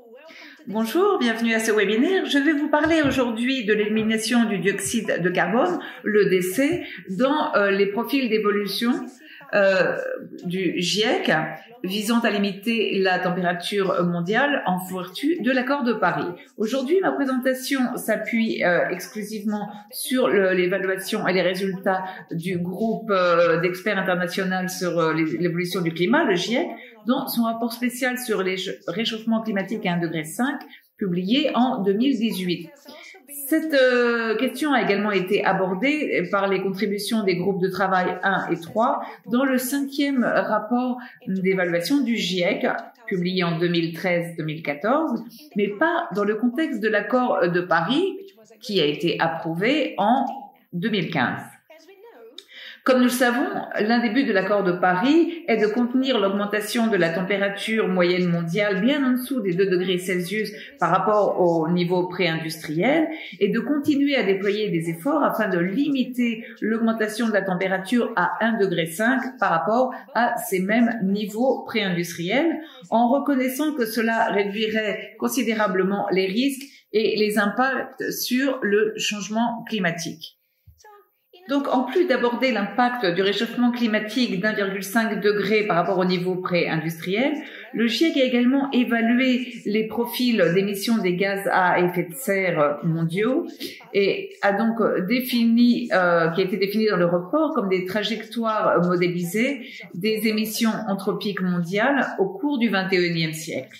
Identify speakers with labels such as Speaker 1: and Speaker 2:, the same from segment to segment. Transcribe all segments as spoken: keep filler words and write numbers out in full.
Speaker 1: Bonjour, bienvenue à ce webinaire. Je vais vous parler aujourd'hui de l'élimination du dioxyde de carbone, le D C, dans euh, les profils d'évolution euh, du GIEC visant à limiter la température mondiale en vertu de l'accord de Paris. Aujourd'hui, ma présentation s'appuie euh, exclusivement sur l'évaluation et les résultats du groupe euh, d'experts international sur euh, l'évolution du climat, le GIEC, dans son rapport spécial sur les réchauffements climatiques à un degré cinq, publié en deux mille dix-huit. Cette euh, question a également été abordée par les contributions des groupes de travail un et trois dans le cinquième rapport d'évaluation du GIEC, publié en deux mille treize deux mille quatorze, mais pas dans le contexte de l'accord de Paris, qui a été approuvé en deux mille quinze. Comme nous le savons, l'un des buts de l'accord de Paris est de contenir l'augmentation de la température moyenne mondiale bien en dessous des deux degrés Celsius par rapport au niveau pré-industriel et de continuer à déployer des efforts afin de limiter l'augmentation de la température à un degré cinq par rapport à ces mêmes niveaux pré-industriels, en reconnaissant que cela réduirait considérablement les risques et les impacts sur le changement climatique. Donc, en plus d'aborder l'impact du réchauffement climatique d'un virgule cinq degré par rapport au niveau pré-industriel, le GIEC a également évalué les profils d'émissions des gaz à effet de serre mondiaux et a donc défini, euh, qui a été défini dans le rapport comme des trajectoires modélisées des émissions anthropiques mondiales au cours du vingt et unième siècle.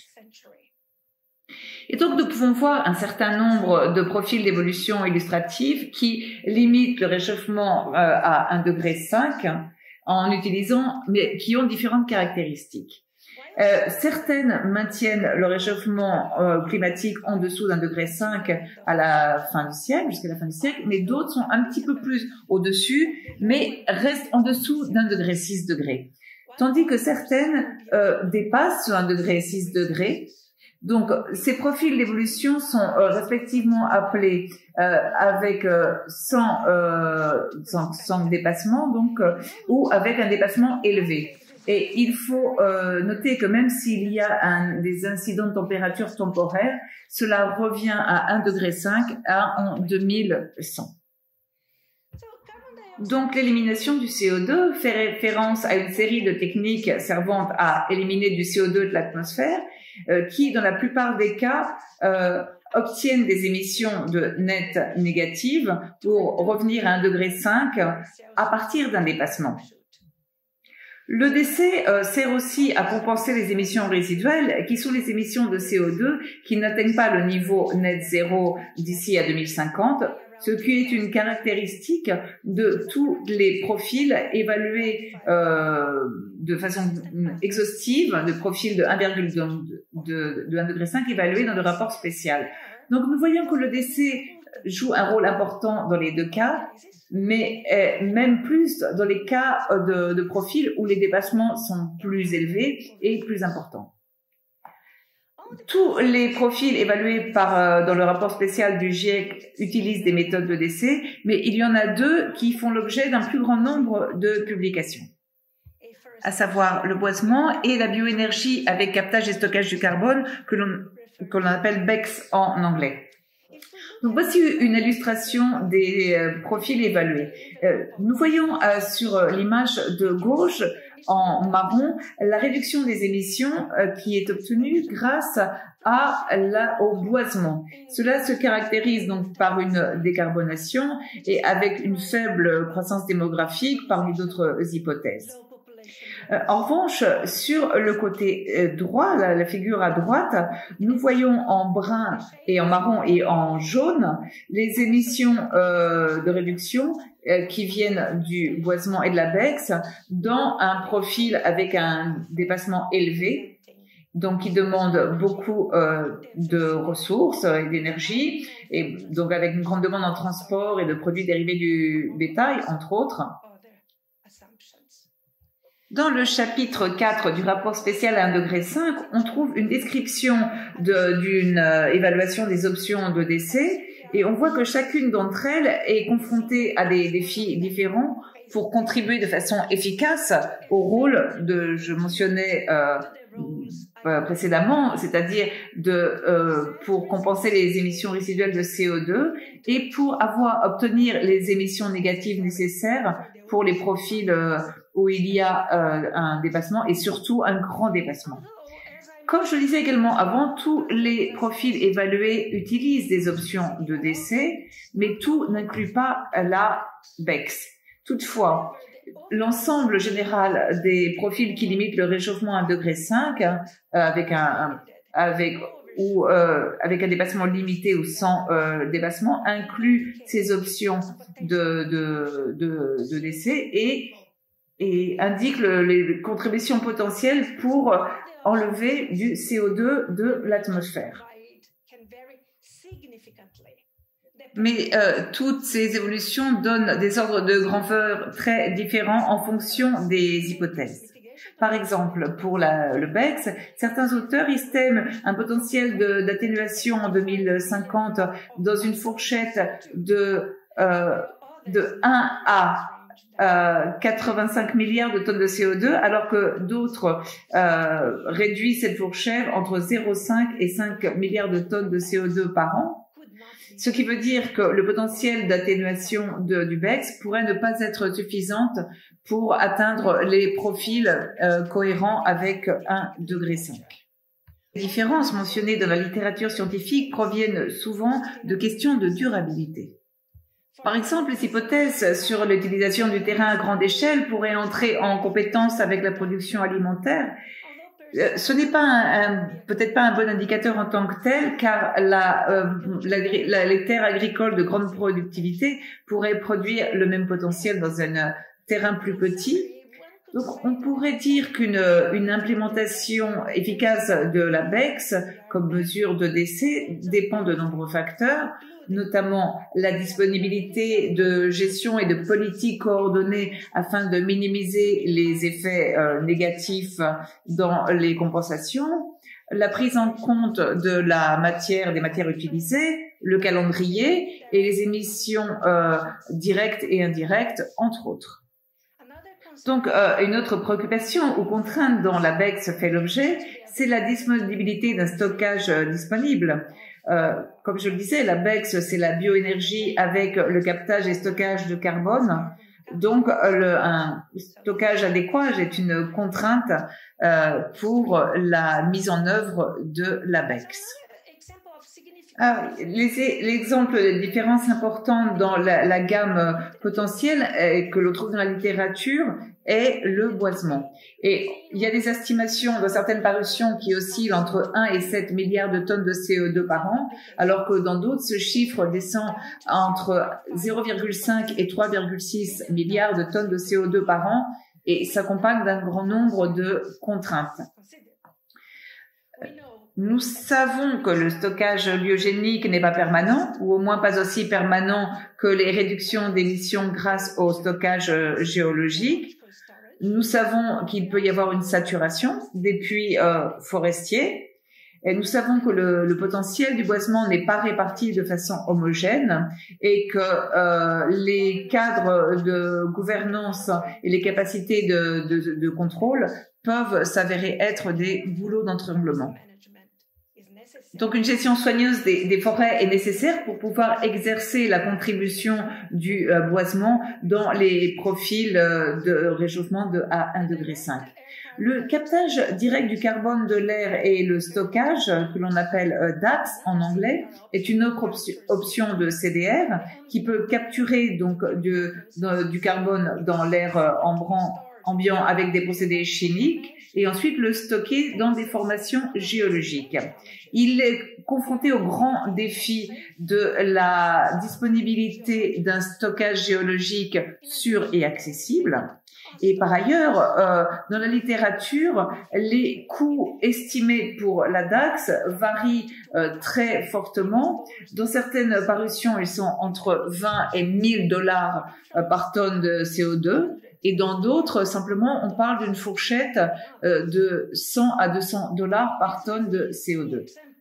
Speaker 1: Et donc, nous pouvons voir un certain nombre de profils d'évolution illustrative qui limitent le réchauffement euh, à un degré cinq en utilisant, mais qui ont différentes caractéristiques. Euh, certaines maintiennent le réchauffement euh, climatique en dessous d'un degré cinq à la fin du siècle, jusqu'à la fin du siècle, mais d'autres sont un petit peu plus au-dessus, mais restent en dessous d'un degré six degrés. Tandis que certaines euh, dépassent un degré six degrés. Donc, ces profils d'évolution sont euh, respectivement appelés euh, avec euh, sans, euh, sans, sans dépassement, donc, euh, ou avec un dépassement élevé. Et il faut euh, noter que même s'il y a un, des incidents de température temporaire, cela revient à un degré cinq à en deux mille cent. Donc, l'élimination du C O deux fait référence à une série de techniques servant à éliminer du C O deux de l'atmosphère, euh, qui, dans la plupart des cas, euh, obtiennent des émissions de net négatives pour revenir à un degré cinq à partir d'un dépassement. Le D C euh, sert aussi à compenser les émissions résiduelles, qui sont les émissions de C O deux qui n'atteignent pas le niveau net zéro d'ici à deux mille cinquante, ce qui est une caractéristique de tous les profils évalués euh, de façon exhaustive, de profils de un virgule un degré cinq évalués dans le rapport spécial. Donc nous voyons que le D C joue un rôle important dans les deux cas, mais euh, même plus dans les cas de, de profils où les dépassements sont plus élevés et plus importants. Tous les profils évalués par, euh, dans le rapport spécial du GIEC utilisent des méthodes de D C, mais il y en a deux qui font l'objet d'un plus grand nombre de publications, à savoir le boisement et la bioénergie avec captage et stockage du carbone, que l'on que l'on appelle B E C S en anglais. Donc voici une illustration des euh, profils évalués. Euh, nous voyons euh, sur l'image de gauche en marron la réduction des émissions euh, qui est obtenue grâce à la, au boisement. Cela se caractérise donc par une décarbonation et avec une faible croissance démographique parmi d'autres hypothèses. Euh, en revanche, sur le côté euh, droit, la, la figure à droite, nous voyons en brun et en marron et en jaune les émissions euh, de réduction euh, qui viennent du boisement et de la B E C S dans un profil avec un dépassement élevé, donc qui demande beaucoup euh, de ressources et d'énergie, et donc avec une grande demande en transport et de produits dérivés du bétail, entre autres. Dans le chapitre quatre du rapport spécial à un degré cinq, on trouve une description d'une euh, évaluation des options de D C Et on voit que chacune d'entre elles est confrontée à des défis différents pour contribuer de façon efficace au rôle de, je mentionnais euh, euh, précédemment, c'est-à-dire de euh, pour compenser les émissions résiduelles de C O deux et pour avoir obtenir les émissions négatives nécessaires pour les profils euh, où il y a euh, un dépassement et surtout un grand dépassement. Comme je le disais également avant, tous les profils évalués utilisent des options de décès, mais tout n'inclut pas la B E X. Toutefois, l'ensemble général des profils qui limitent le réchauffement à un degré cinq, euh, avec un, un avec ou euh, avec un dépassement limité ou sans euh, dépassement, inclut ces options de de de, de décès et et indique le, les contributions potentielles pour enlever du C O deux de l'atmosphère. Mais euh, toutes ces évolutions donnent des ordres de grandeur très différents en fonction des hypothèses. Par exemple, pour la, le B E X, certains auteurs estiment un potentiel d'atténuation en deux mille cinquante dans une fourchette de, euh, de un à Euh, quatre-vingt-cinq milliards de tonnes de C O deux, alors que d'autres euh, réduisent cette fourchette entre zéro virgule cinq et cinq milliards de tonnes de C O deux par an, ce qui veut dire que le potentiel d'atténuation du B E X pourrait ne pas être suffisante pour atteindre les profils euh, cohérents avec un degré cinq. Les différences mentionnées dans la littérature scientifique proviennent souvent de questions de durabilité. Par exemple, les hypothèses sur l'utilisation du terrain à grande échelle pourraient entrer en compétence avec la production alimentaire. Ce n'est pas un, un, peut-être pas un bon indicateur en tant que tel, car la, euh, la, la, les terres agricoles de grande productivité pourraient produire le même potentiel dans un terrain plus petit. Donc, on pourrait dire qu'une une implémentation efficace de la B E X comme mesure de décès dépend de nombreux facteurs, notamment la disponibilité de gestion et de politiques coordonnées afin de minimiser les effets euh, négatifs dans les compensations, la prise en compte de la matière, des matières utilisées, le calendrier et les émissions euh, directes et indirectes, entre autres. Donc, euh, une autre préoccupation ou contrainte dont la B E X fait l'objet, c'est la disponibilité d'un stockage euh, disponible. Euh, comme je le disais, la B E X, c'est la bioénergie avec le captage et stockage de carbone. Donc, le, un stockage adéquat est une contrainte euh, pour la mise en œuvre de la B E X. Ah, l'exemple de différence importante dans la, la gamme potentielle euh, que l'on trouve dans la littérature est le boisement. Et il y a des estimations dans certaines parutions qui oscillent entre un et sept milliards de tonnes de C O deux par an, alors que dans d'autres, ce chiffre descend entre zéro virgule cinq et trois virgule six milliards de tonnes de C O deux par an, et s'accompagne d'un grand nombre de contraintes. Nous savons que le stockage biogénique n'est pas permanent, ou au moins pas aussi permanent que les réductions d'émissions grâce au stockage géologique. Nous savons qu'il peut y avoir une saturation des puits euh, forestiers. Et nous savons que le, le potentiel du boisement n'est pas réparti de façon homogène et que euh, les cadres de gouvernance et les capacités de, de, de contrôle peuvent s'avérer être des boulots d'entranglement. Donc, une gestion soigneuse des, des forêts est nécessaire pour pouvoir exercer la contribution du euh, boisement dans les profils euh, de réchauffement de à un degré cinq. Le captage direct du carbone de l'air et le stockage, que l'on appelle euh, D A X en anglais, est une autre option, option de C D R qui peut capturer donc de, de, du carbone dans l'air euh, ambiant avec des procédés chimiques et ensuite le stocker dans des formations géologiques. Il est confronté au grand défi de la disponibilité d'un stockage géologique sûr et accessible. Et par ailleurs, euh, dans la littérature, les coûts estimés pour la D A X varient euh, très fortement. Dans certaines parutions, ils sont entre vingt et mille dollars euh, par tonne de C O deux. Et dans d'autres, simplement, on parle d'une fourchette euh, de cent à deux cents dollars par tonne de C O deux.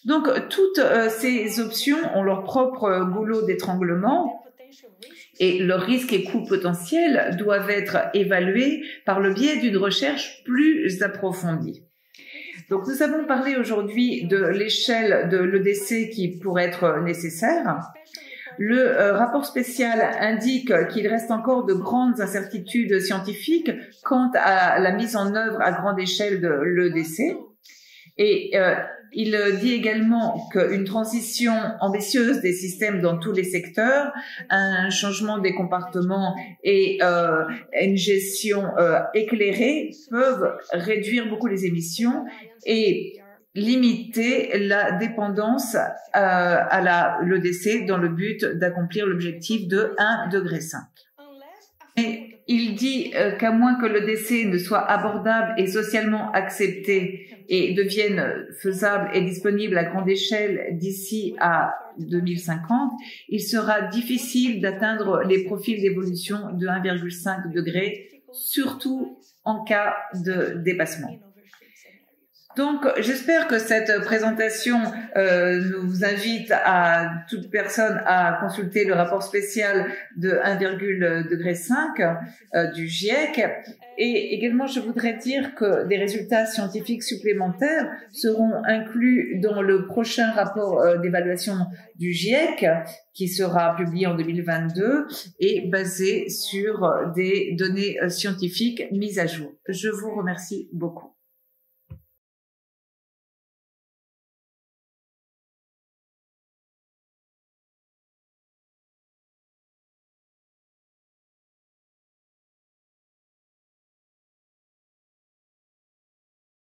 Speaker 1: Donc, toutes euh, ces options ont leur propre euh, goulot d'étranglement et leurs risques et coûts potentiels doivent être évalués par le biais d'une recherche plus approfondie. Donc, nous avons parlé aujourd'hui de l'échelle de l'E D C qui pourrait être nécessaire. Le euh, rapport spécial indique qu'il reste encore de grandes incertitudes scientifiques quant à la mise en œuvre à grande échelle de l'E D C. Et euh, il dit également qu'une transition ambitieuse des systèmes dans tous les secteurs, un changement des comportements et euh, une gestion euh, éclairée peuvent réduire beaucoup les émissions et limiter la dépendance euh, à la l'E D C dans le but d'accomplir l'objectif de un degré cinq. Et il dit euh, qu'à moins que l'E D C ne soit abordable et socialement accepté et devienne faisable et disponible à grande échelle d'ici à deux mille cinquante, il sera difficile d'atteindre les profils d'évolution de un virgule cinq degré, surtout en cas de dépassement. Donc, j'espère que cette présentation euh, nous invite à toute personne à consulter le rapport spécial de un virgule cinq degré euh, du GIEC. Et également, je voudrais dire que des résultats scientifiques supplémentaires seront inclus dans le prochain rapport euh, d'évaluation du GIEC qui sera publié en deux mille vingt-deux et basé sur des données euh, scientifiques mises à jour. Je vous remercie beaucoup.